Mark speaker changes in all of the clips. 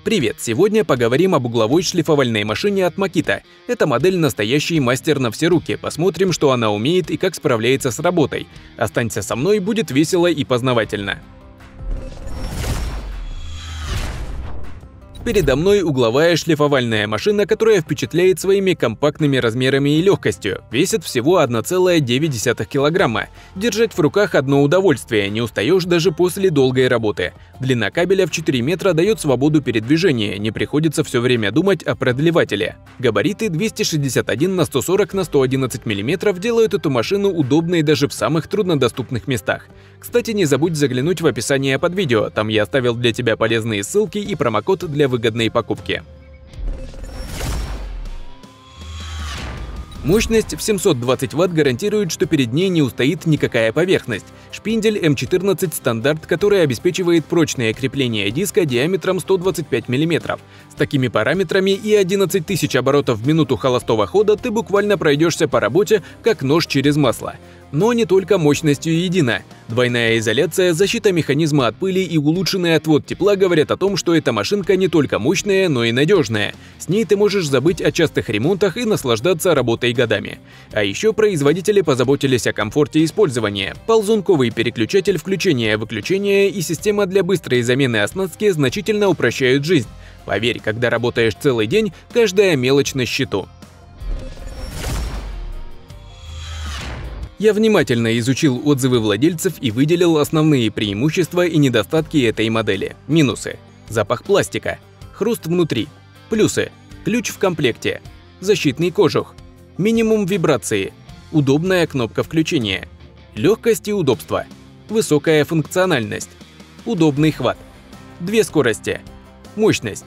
Speaker 1: Привет! Сегодня поговорим об угловой шлифовальной машине от Makita. Эта модель настоящий мастер на все руки. Посмотрим, что она умеет и как справляется с работой. Останься со мной, будет весело и познавательно. Передо мной угловая шлифовальная машина, которая впечатляет своими компактными размерами и легкостью. Весит всего 1,9 килограмма. Держать в руках одно удовольствие, не устаешь даже после долгой работы. Длина кабеля в 4 метра дает свободу передвижения, не приходится все время думать о продлевателе. Габариты 261 на 140 на 111 мм делают эту машину удобной даже в самых труднодоступных местах. Кстати, не забудь заглянуть в описание под видео, там я оставил для тебя полезные ссылки и промокод для выгодной покупки. Мощность в 720 Вт гарантирует, что перед ней не устоит никакая поверхность. Шпиндель М14 стандарт, который обеспечивает прочное крепление диска диаметром 125 мм. С такими параметрами и 11 тысяч оборотов в минуту холостого хода ты буквально пройдешься по работе, как нож через масло. Но не только мощностью едина. Двойная изоляция, защита механизма от пыли и улучшенный отвод тепла говорят о том, что эта машинка не только мощная, но и надежная. С ней ты можешь забыть о частых ремонтах и наслаждаться работой годами. А еще производители позаботились о комфорте использования. Ползунковый переключатель включения-выключения и система для быстрой замены оснастки значительно упрощают жизнь. Поверь, когда работаешь целый день, каждая мелочь на счету. Я внимательно изучил отзывы владельцев и выделил основные преимущества и недостатки этой модели. Минусы. Запах пластика. Хруст внутри. Плюсы. Ключ в комплекте. Защитный кожух. Минимум вибрации. Удобная кнопка включения. Легкость и удобство. Высокая функциональность. Удобный хват. 2 скорости. Мощность.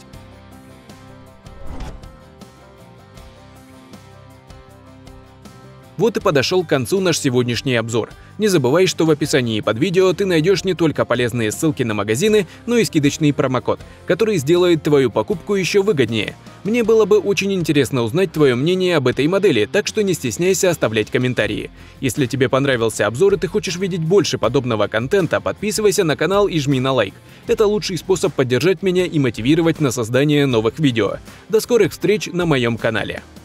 Speaker 1: Вот и подошел к концу наш сегодняшний обзор. Не забывай, что в описании под видео ты найдешь не только полезные ссылки на магазины, но и скидочный промокод, который сделает твою покупку еще выгоднее. Мне было бы очень интересно узнать твое мнение об этой модели, так что не стесняйся оставлять комментарии. Если тебе понравился обзор и ты хочешь видеть больше подобного контента, подписывайся на канал и жми на лайк. Это лучший способ поддержать меня и мотивировать на создание новых видео. До скорых встреч на моем канале.